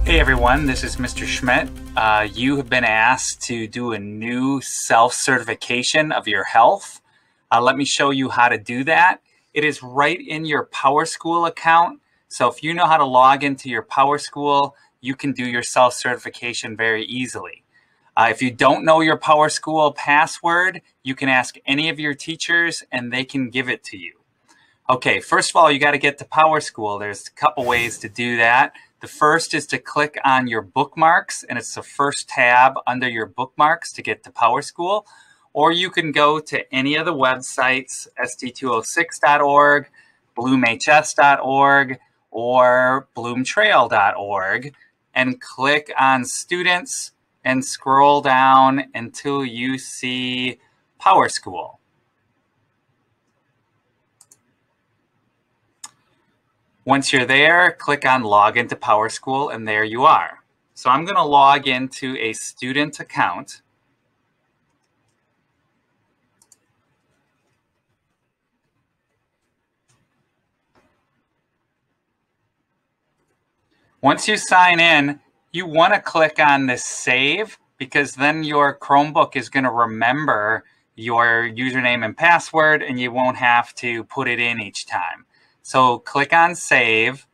Hey everyone, this is Mr. Schmidt. You have been asked to do a new self-certification of your health. Let me show you how to do that. It is right in your PowerSchool account. So if you know how to log into your PowerSchool, you can do your self-certification very easily. If you don't know your PowerSchool password, you can ask any of your teachers and they can give it to you. Okay, first of all, you got to get to PowerSchool. There's a couple ways to do that. The first is to click on your bookmarks, and it's the first tab under your bookmarks to get to PowerSchool. Or you can go to any of the websites, sd206.org, bloomhs.org, or bloomtrail.org, and click on Students and scroll down until you see PowerSchool. Once you're there, click on Log into PowerSchool, and there you are. So I'm going to log into a student account. Once you sign in, you want to click on this Save, because then your Chromebook is going to remember your username and password, and you won't have to put it in each time. So click on Save,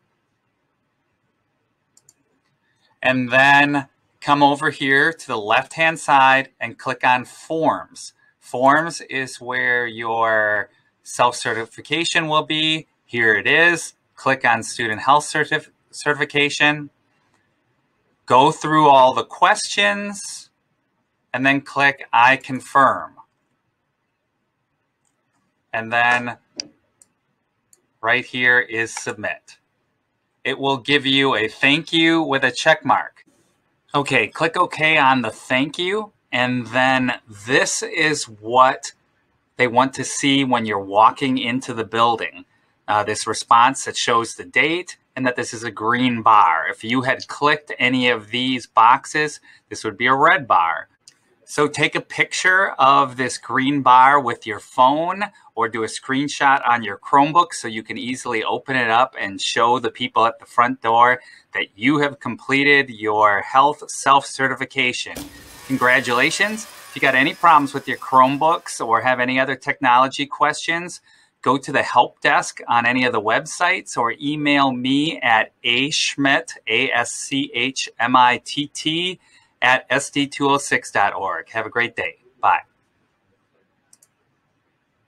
and then come over here to the left-hand side and click on Forms. Forms is where your self-certification will be. Here it is. Click on Student Health Certification. Go through all the questions, and then click I confirm. And then right here is Submit. It will give you a thank you with a check mark. Okay, click OK on the thank you, and then this is what they want to see when you're walking into the building. This response that shows the date and that this is a green bar. If you had clicked any of these boxes, this would be a red bar. So take a picture of this green bar with your phone or do a screenshot on your Chromebook so you can easily open it up and show the people at the front door that you have completed your health self-certification. Congratulations. If you got any problems with your Chromebooks or have any other technology questions, go to the help desk on any of the websites or email me at aschmidt, ASCHMITT, at sd206.org. Have a great day. Bye.